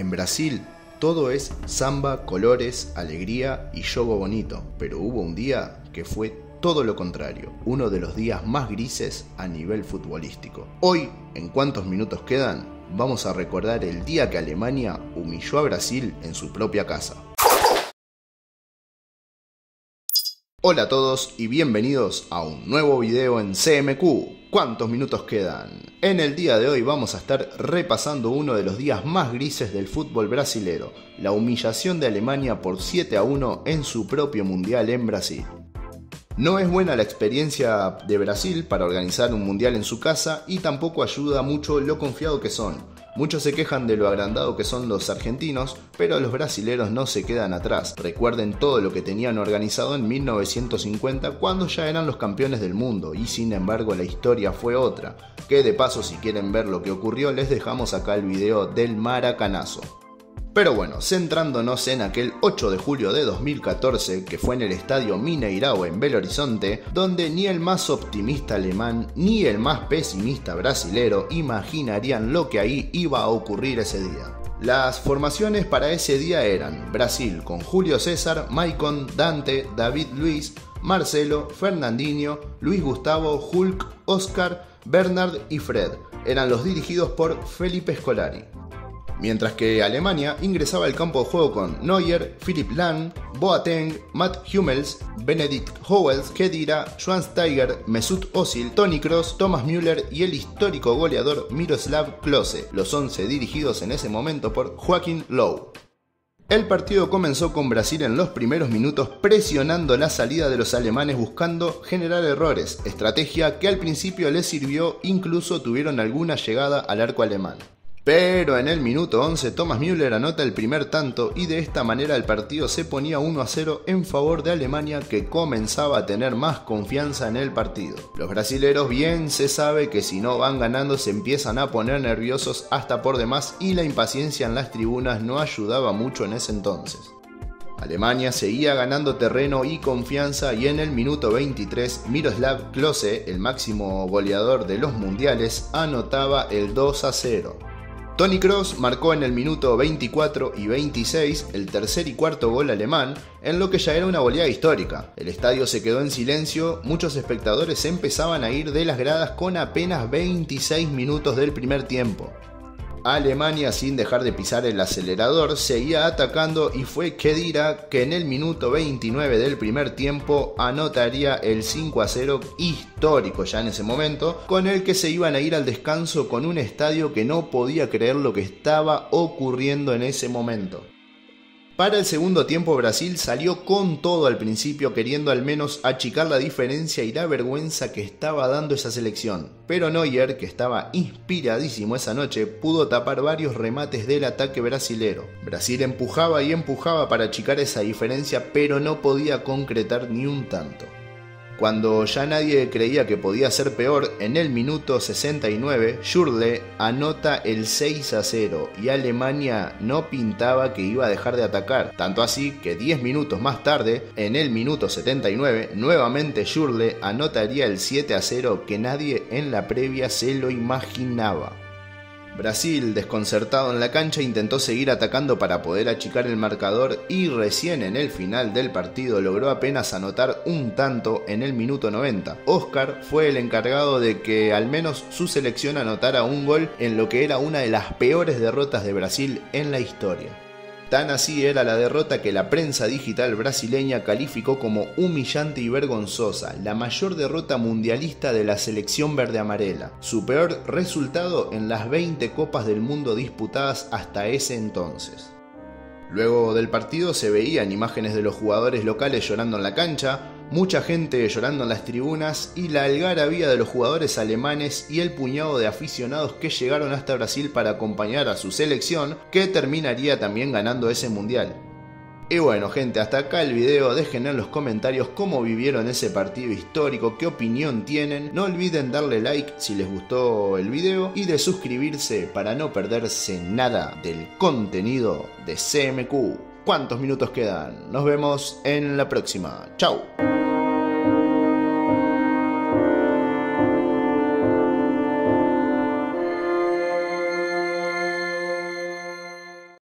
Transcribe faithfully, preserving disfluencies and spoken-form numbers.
En Brasil todo es samba, colores, alegría y jogo bonito, pero hubo un día que fue todo lo contrario, uno de los días más grises a nivel futbolístico. Hoy, en cuántos minutos quedan, vamos a recordar el día que Alemania humilló a Brasil en su propia casa. Hola a todos y bienvenidos a un nuevo video en C M Q. ¿Cuántos minutos quedan? En el día de hoy vamos a estar repasando uno de los días más grises del fútbol brasilero, la humillación de Alemania por siete a uno en su propio mundial en Brasil. No es buena la experiencia de Brasil para organizar un mundial en su casa y tampoco ayuda mucho lo confiado que son. Muchos se quejan de lo agrandado que son los argentinos, pero los brasileros no se quedan atrás. Recuerden todo lo que tenían organizado en mil novecientos cincuenta cuando ya eran los campeones del mundo y sin embargo la historia fue otra. Que de paso, si quieren ver lo que ocurrió, les dejamos acá el video del Maracanazo. Pero bueno, centrándonos en aquel ocho de julio de dos mil catorce, que fue en el estadio Mineirao en Belo Horizonte, donde ni el más optimista alemán ni el más pesimista brasilero imaginarían lo que ahí iba a ocurrir ese día. Las formaciones para ese día eran Brasil con Julio César, Maicon, Dante, David Luiz, Marcelo, Fernandinho, Luis Gustavo, Hulk, Oscar, Bernard y Fred. Eran los dirigidos por Felipe Scolari. Mientras que Alemania ingresaba al campo de juego con Neuer, Philipp Lahm, Boateng, Matt Hummels, Benedikt Höwedes, Khedira, Schweinsteiger, Mesut Özil, Toni Kroos, Thomas Müller y el histórico goleador Miroslav Klose, los once dirigidos en ese momento por Joachim Löw. El partido comenzó con Brasil en los primeros minutos presionando la salida de los alemanes buscando generar errores, estrategia que al principio les sirvió, incluso tuvieron alguna llegada al arco alemán. Pero en el minuto once Thomas Müller anota el primer tanto y de esta manera el partido se ponía uno a cero en favor de Alemania, que comenzaba a tener más confianza en el partido. Los brasileros bien se sabe que si no van ganando se empiezan a poner nerviosos hasta por demás y la impaciencia en las tribunas no ayudaba mucho en ese entonces. Alemania seguía ganando terreno y confianza y en el minuto veintitrés Miroslav Klose, el máximo goleador de los mundiales, anotaba el dos a cero. Toni Kroos marcó en el minuto veinticuatro y veintiséis el tercer y cuarto gol alemán, en lo que ya era una goleada histórica. El estadio se quedó en silencio, muchos espectadores empezaban a ir de las gradas con apenas veintiséis minutos del primer tiempo. Alemania, sin dejar de pisar el acelerador, seguía atacando y fue Khedira que en el minuto veintinueve del primer tiempo anotaría el cinco a cero histórico ya en ese momento, con el que se iban a ir al descanso con un estadio que no podía creer lo que estaba ocurriendo en ese momento. Para el segundo tiempo Brasil salió con todo al principio, queriendo al menos achicar la diferencia y la vergüenza que estaba dando esa selección. Pero Neuer, que estaba inspiradísimo esa noche, pudo tapar varios remates del ataque brasilero. Brasil empujaba y empujaba para achicar esa diferencia, pero no podía concretar ni un tanto. Cuando ya nadie creía que podía ser peor, en el minuto sesenta y nueve, Schürrle anota el seis a cero y Alemania no pintaba que iba a dejar de atacar, tanto así que diez minutos más tarde, en el minuto setenta y nueve, nuevamente Schürrle anotaría el siete a cero que nadie en la previa se lo imaginaba. Brasil, desconcertado en la cancha, intentó seguir atacando para poder achicar el marcador y recién en el final del partido logró apenas anotar un tanto en el minuto noventa. Oscar fue el encargado de que al menos su selección anotara un gol en lo que era una de las peores derrotas de Brasil en la historia. Tan así era la derrota que la prensa digital brasileña calificó como humillante y vergonzosa, la mayor derrota mundialista de la selección verde-amarela, su peor resultado en las veinte copas del mundo disputadas hasta ese entonces. Luego del partido se veían imágenes de los jugadores locales llorando en la cancha, mucha gente llorando en las tribunas y la algarabía de los jugadores alemanes y el puñado de aficionados que llegaron hasta Brasil para acompañar a su selección, que terminaría también ganando ese mundial. Y bueno gente, hasta acá el video, dejen en los comentarios cómo vivieron ese partido histórico, qué opinión tienen, no olviden darle like si les gustó el video y de suscribirse para no perderse nada del contenido de C M Q. ¿Cuántos minutos quedan? Nos vemos en la próxima. ¡Chao!